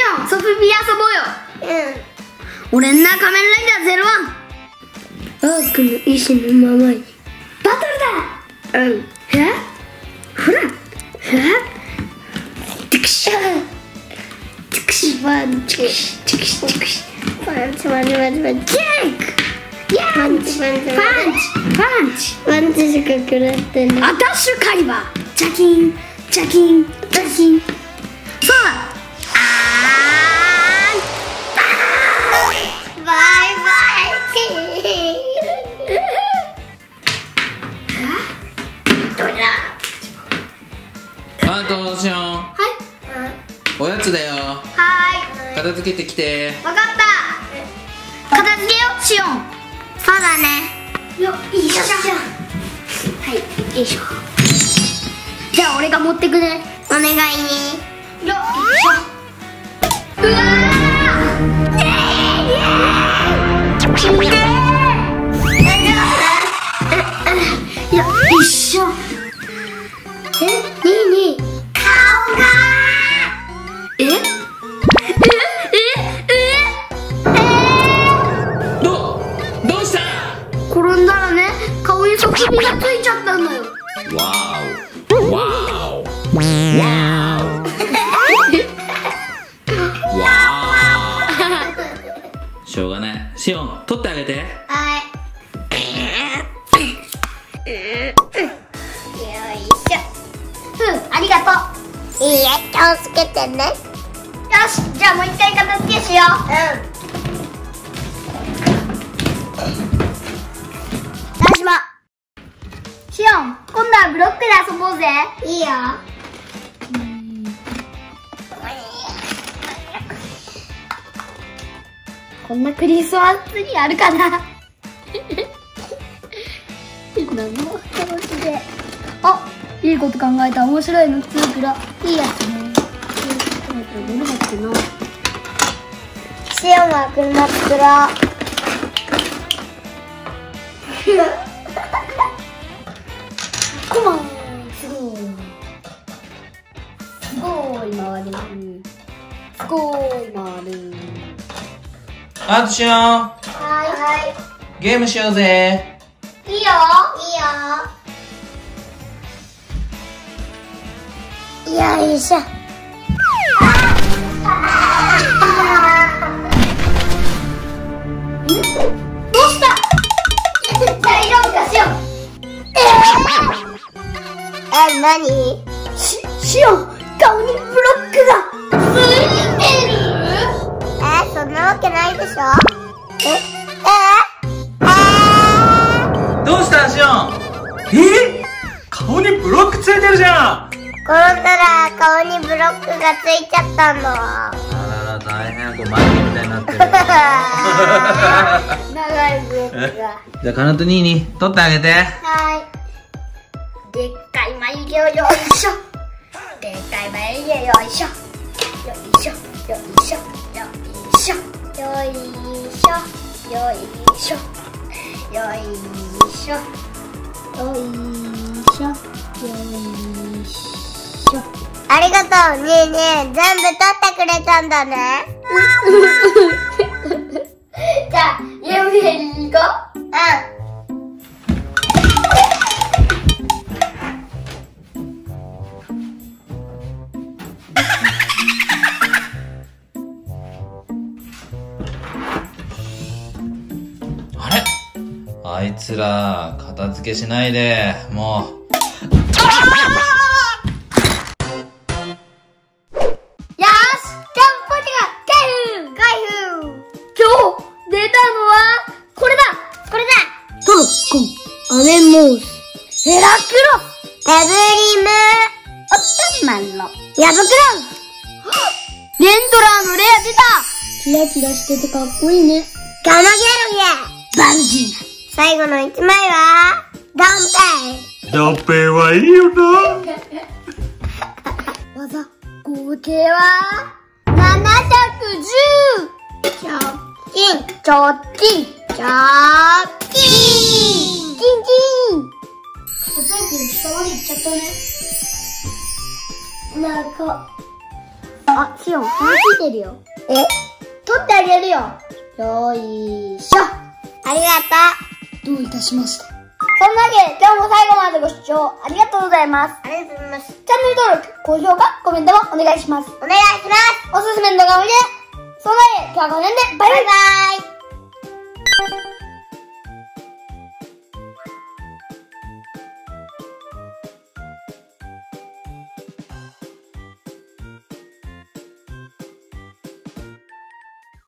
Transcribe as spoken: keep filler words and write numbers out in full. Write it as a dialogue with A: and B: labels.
A: オン、ソフビ遊ぼうよ。うん。俺んな仮面ライダーゼロワン。アークの意志のままにバトルだ。うん。え？ほら。え？テクシー。テクシーパンチ。テクシーテクシーテクシー。パンチパンチパンチパンチ。ジャンク。パンチパンチパンチパンチパンチしか食らってない。アタッシュカリバー。チャキンチャキンチャキン。そうだ。あーバイバイ。どれだ。
B: あ、どうしよう。はい。おやつだよ。
A: はい。
B: 片付けてきて。
A: わかった。片付けよう、シオン。そうだね。よ、いいしょ。はい、よいしょ。じゃあ俺が持ってくね。お願いね。よいしょ。うわー。ねえ。きれい。よいしょ。え、にいにい。顔が。え？え？え？え？
B: ど、どうした？
A: 転んだらね、顔にソフビがついちゃったんだよ。
B: わーお。わーお。わーお。わー。しょうがない。シオン、取ってあげて。
A: はい。よいしょ。うん、ありがとう。いいえ、気をつけてね。よし、じゃあもう一回片付けしよう。うん。よしま。シオン、今度はブロックで遊ぼうぜ。いいよ。こんなクリスマスツリーあるかな。何の話で。あ、いいこと考えた。面白いのつうくらいいやつね。どれだっけな。シオンは車作ろう。コマン、すごい。すごい回る。すごい回る。
B: あとしよう。
A: はい。
B: ゲームしようぜ。
A: いいよ。いいよ。よいしょ。どうした？大丈夫かしよ。え、なに？し、しおん、顔にブロックがついてる？え、そんなわけないでしょ？え、え
B: どうしたシオン？え？顔にブロックついてるじゃん。
A: 転んだら顔にブロックがついちゃったの。
B: あらら、大変。これマイクみたいになってる。
A: 長いブロックが。
B: じゃあカナとニーニー取ってあげて。
A: はい。でっかい眉毛をよいしょ。でっかい眉毛よいしょ。よいしょ。よいしょ。よいしょ。よいしょ。よいしょ。よいしょ。よいしょ。よいしょ。ありがとう、ねえねえ。全部取ってくれたんだね。じゃあ、ゆうへに行こう。うん。
B: あいつら片付けしないでもう。
A: よーし、ジャンポテが開封開封。今日出たのはこれだこれだ。トロッコン、アメモース、ヘラクロス、エブリム、オットマンのヤブクロン。レンドラーのレア出た。キラキラしててかっこいいね。ガマギャルゲバルジーナ。最後の一枚はダンペイ。
B: ダンペイはいいよな。
A: 技合計はななひゃくじゅう。チョッキンチョッキンチョッキンキンキン。片付け下まで行っちゃったね。なんかあ、シオン、鼻ついてるよ。え？取ってあげるよ。よいしょ。ありがとう。どういたしまして。そんなわけで、今日も最後までご視聴ありがとうございます。ありがとうございます。チャンネル登録、高評価、コメントもお願いします。お願いします。おすすめの動画を見て、そんなわけで、今日はこの辺で、バイバイ。バイバイ。